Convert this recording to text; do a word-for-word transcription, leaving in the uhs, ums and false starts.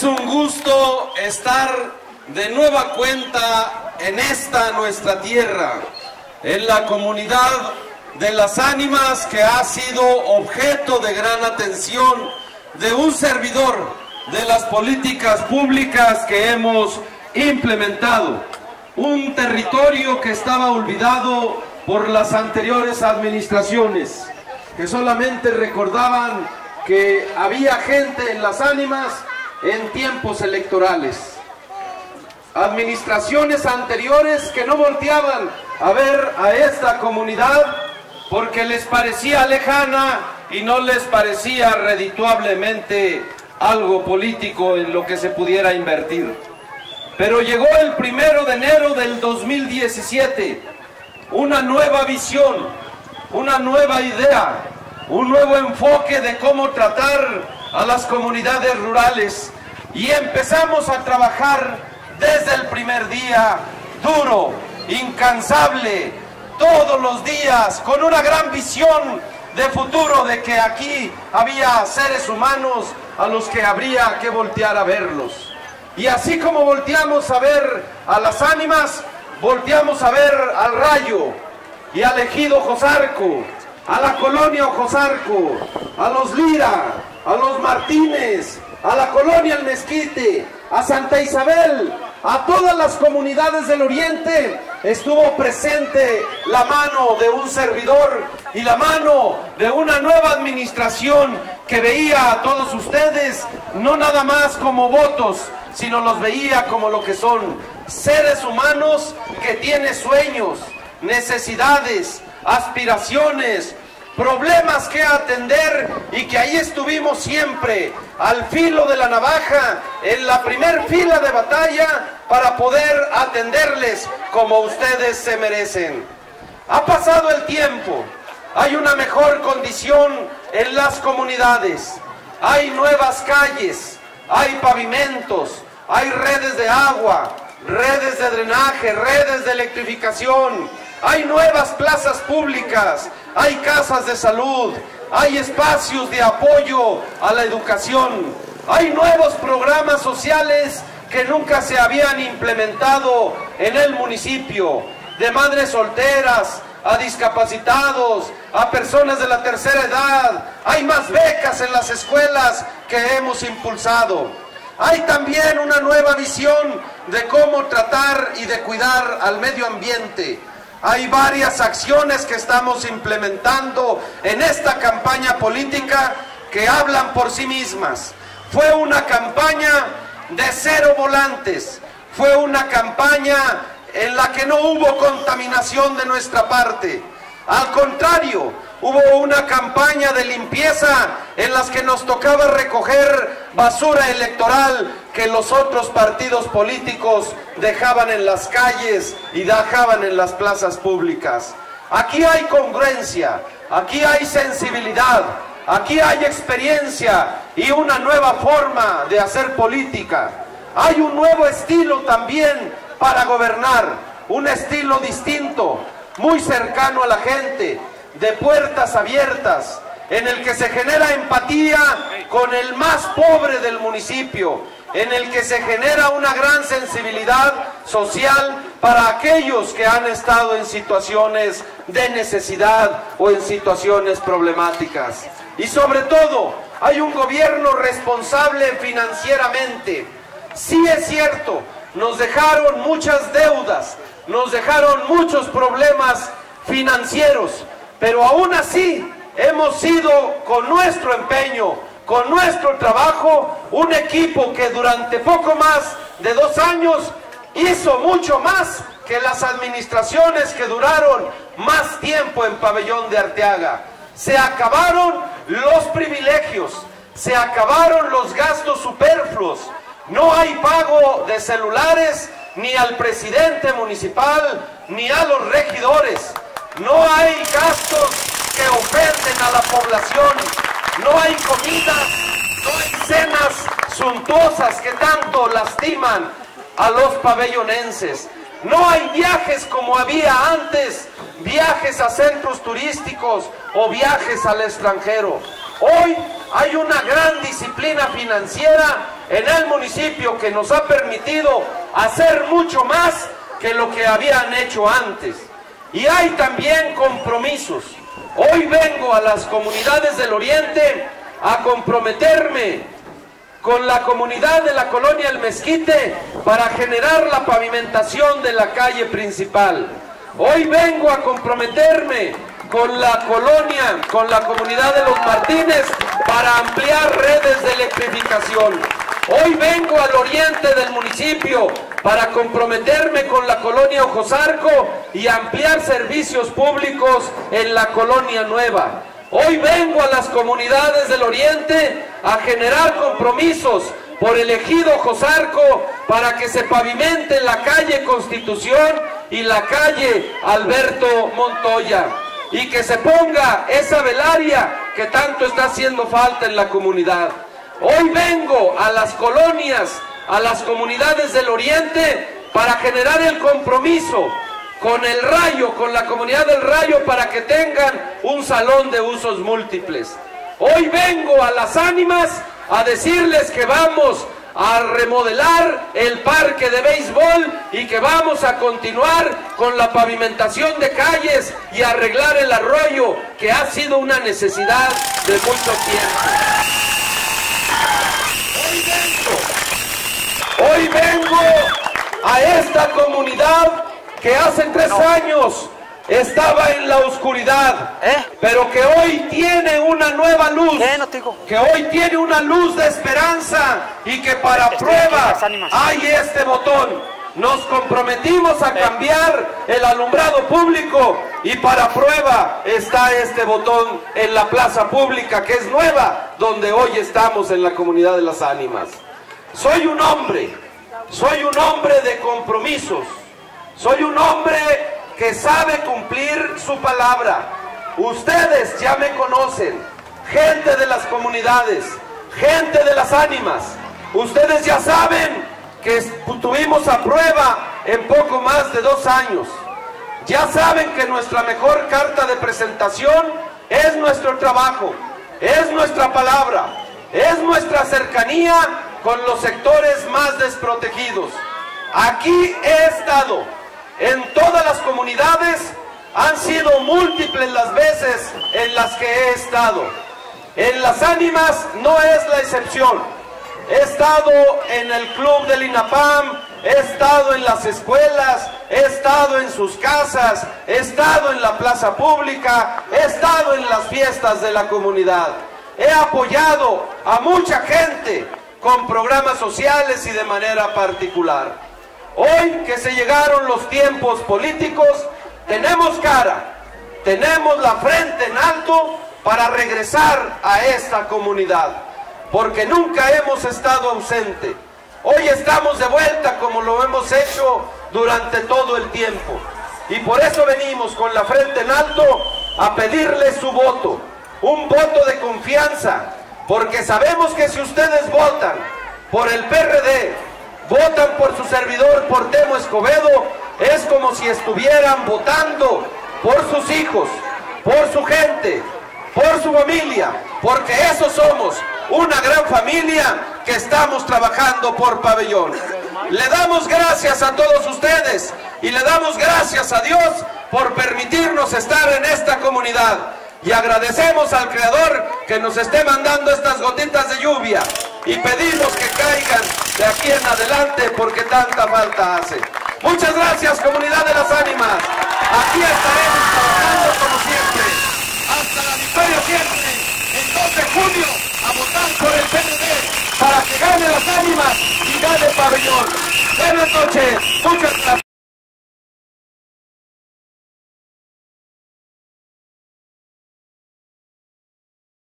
Es un gusto estar de nueva cuenta en esta nuestra tierra, en la comunidad de Las Ánimas, que ha sido objeto de gran atención de un servidor de las políticas públicas que hemos implementado. Un territorio que estaba olvidado por las anteriores administraciones, que solamente recordaban que había gente en Las Ánimas en tiempos electorales. Administraciones anteriores que no volteaban a ver a esta comunidad porque les parecía lejana y no les parecía redituablemente algo político en lo que se pudiera invertir. Pero llegó el primero de enero del dos mil diecisiete, una nueva visión, una nueva idea, un nuevo enfoque de cómo tratar a las comunidades rurales, y empezamos a trabajar desde el primer día, duro, incansable, todos los días, con una gran visión de futuro, de que aquí había seres humanos a los que habría que voltear a verlos. Y así como volteamos a ver a Las Ánimas, volteamos a ver al Rayo y al Ejido Ojosarco, a la colonia Ojosarco, a los Lira, a los Martínez, a la colonia El Mezquite, a Santa Isabel, a todas las comunidades del oriente. Estuvo presente la mano de un servidor y la mano de una nueva administración que veía a todos ustedes no nada más como votos, sino los veía como lo que son: seres humanos que tienen sueños, necesidades, aspiraciones, problemas que atender, y que ahí estuvimos siempre al filo de la navaja, en la primer fila de batalla, para poder atenderles como ustedes se merecen. Ha pasado el tiempo, hay una mejor condición en las comunidades, hay nuevas calles, hay pavimentos, hay redes de agua, redes de drenaje, redes de electrificación, hay nuevas plazas públicas, hay casas de salud, hay espacios de apoyo a la educación, hay nuevos programas sociales que nunca se habían implementado en el municipio, de madres solteras, a discapacitados, a personas de la tercera edad. Hay más becas en las escuelas que hemos impulsado. Hay también una nueva visión de cómo tratar y de cuidar al medio ambiente. Hay varias acciones que estamos implementando en esta campaña política que hablan por sí mismas. Fue una campaña de cero volantes, fue una campaña en la que no hubo contaminación de nuestra parte. Al contrario, hubo una campaña de limpieza en las que nos tocaba recoger basura electoral que los otros partidos políticos dejaban en las calles y dejaban en las plazas públicas. Aquí hay congruencia, aquí hay sensibilidad, aquí hay experiencia y una nueva forma de hacer política. Hay un nuevo estilo también para gobernar, un estilo distinto, muy cercano a la gente, de puertas abiertas, en el que se genera empatía con el más pobre del municipio, en el que se genera una gran sensibilidad social para aquellos que han estado en situaciones de necesidad o en situaciones problemáticas. Y sobre todo, hay un gobierno responsable financieramente. Sí es cierto, nos dejaron muchas deudas, nos dejaron muchos problemas financieros, pero aún así hemos sido, con nuestro empeño, con nuestro trabajo, un equipo que durante poco más de dos años hizo mucho más que las administraciones que duraron más tiempo en Pabellón de Arteaga. Se acabaron los privilegios, se acabaron los gastos superfluos. No hay pago de celulares ni al presidente municipal ni a los regidores. No hay gastos que ofenden a la población. No hay comidas, no hay cenas suntuosas que tanto lastiman a los pabellonenses. No hay viajes como había antes, viajes a centros turísticos o viajes al extranjero. Hoy hay una gran disciplina financiera en el municipio que nos ha permitido hacer mucho más que lo que habían hecho antes. Y hay también compromisos. Hoy vengo a las comunidades del Oriente a comprometerme con la comunidad de la colonia El Mezquite para generar la pavimentación de la calle principal. Hoy vengo a comprometerme con la colonia, con la comunidad de Los Martínez para ampliar redes de electrificación. Hoy vengo al oriente del municipio para comprometerme con la colonia Ojosarco y ampliar servicios públicos en la colonia nueva. Hoy vengo a las comunidades del oriente a generar compromisos por el ejido Ojosarco para que se pavimente la calle Constitución y la calle Alberto Montoya y que se ponga esa velaria que tanto está haciendo falta en la comunidad. Hoy vengo a las colonias, a las comunidades del oriente para generar el compromiso con el Rayo, con la comunidad del Rayo para que tengan un salón de usos múltiples. Hoy vengo a Las Ánimas a decirles que vamos a remodelar el parque de béisbol y que vamos a continuar con la pavimentación de calles y arreglar el arroyo que ha sido una necesidad de mucho tiempo. Hoy vengo, hoy vengo a esta comunidad que hace tres no. años estaba en la oscuridad, ¿Eh? pero que hoy tiene una nueva luz, no que hoy tiene una luz de esperanza y que para Estoy prueba hay este botón. Nos comprometimos a cambiar el alumbrado público y para prueba está este botón en la plaza pública que es nueva, donde hoy estamos en la comunidad de Las Ánimas. Soy un hombre, soy un hombre de compromisos, soy un hombre que sabe cumplir su palabra. Ustedes ya me conocen, gente de las comunidades, gente de Las Ánimas. Ustedes ya saben que estuvimos a prueba en poco más de dos años. Ya saben que nuestra mejor carta de presentación es nuestro trabajo, es nuestra palabra, es nuestra cercanía con los sectores más desprotegidos. Aquí he estado, en todas las comunidades, han sido múltiples las veces en las que he estado. En Las Ánimas no es la excepción. He estado en el club del INAPAM, he estado en las escuelas, he estado en sus casas, he estado en la plaza pública, he estado en las fiestas de la comunidad. He apoyado a mucha gente con programas sociales y de manera particular. Hoy que se llegaron los tiempos políticos, tenemos cara, tenemos la frente en alto para regresar a esta comunidad, porque nunca hemos estado ausente. Hoy estamos de vuelta como lo hemos hecho durante todo el tiempo. Y por eso venimos con la frente en alto a pedirles su voto, un voto de confianza, porque sabemos que si ustedes votan por el P R D, votan por su servidor, por Temo Escobedo, es como si estuvieran votando por sus hijos, por su gente, por su familia, porque eso somos, una gran familia que estamos trabajando por Pabellón. Le damos gracias a todos ustedes y le damos gracias a Dios por permitirnos estar en esta comunidad. Y agradecemos al Creador que nos esté mandando estas gotitas de lluvia y pedimos que caigan de aquí en adelante porque tanta falta hace. Muchas gracias, comunidad de Las Ánimas. Aquí estaremos trabajando como siempre. Hasta la victoria siempre. El dos de junio a votar por el P R D para que gane Las Ánimas y gane Pabellón. Buenas noches. Muchas gracias.